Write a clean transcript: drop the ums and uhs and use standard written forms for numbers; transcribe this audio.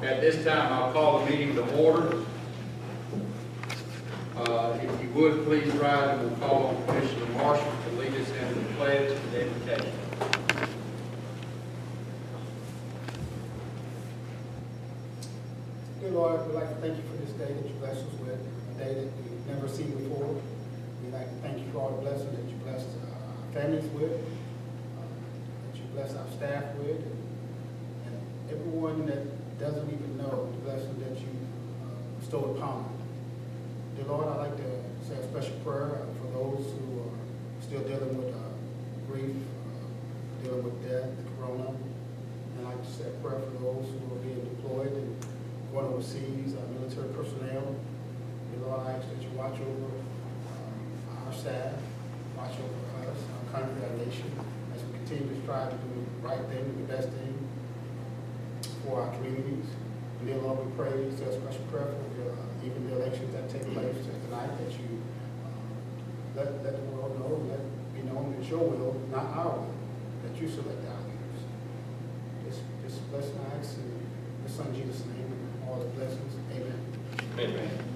At this time, I'll call the meeting to order. If you would, please rise, and we'll call on Commissioner Marshall to lead us in the pledge and the invocation. Dear Lord, we'd like to thank you for this day that you blessed us with, a day that we've never seen before. We'd like to thank you for all the blessings that you blessed our families with, that you blessed our staff with, and everyone that doesn't even know the blessing that you bestowed upon them. Dear Lord, I'd like to say a special prayer for those who are still dealing with grief, dealing with death, corona. And I'd like to say a prayer for those who are being deployed and going overseas, military personnel. Dear Lord, I ask that you watch over our staff, watch over us, our country, our nation, as we continue to strive to do the right thing, the best thing for our communities. And dear Lord, we pray, say a special prayer for even the elections that take place tonight, that you let the world know, let it be known that your will, not our will, that you select our leaders. Just bless and ask in the Son Jesus' name and all the blessings. Amen. Amen.